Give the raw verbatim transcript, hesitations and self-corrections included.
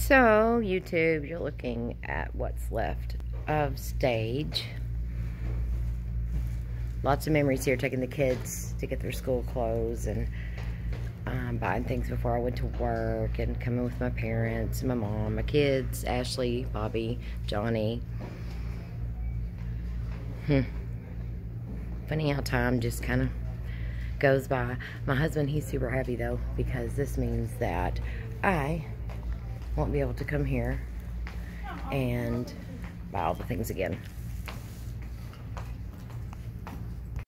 So, YouTube, you're looking at what's left of stage. Lots of memories here, taking the kids to get their school clothes and um, buying things before I went to work and coming with my parents, my mom, my kids, Ashley, Bobby, Johnny. Hmm. Funny how time just kind of goes by. My husband, he's super happy though, because this means that I won't be able to come here and buy all the things again.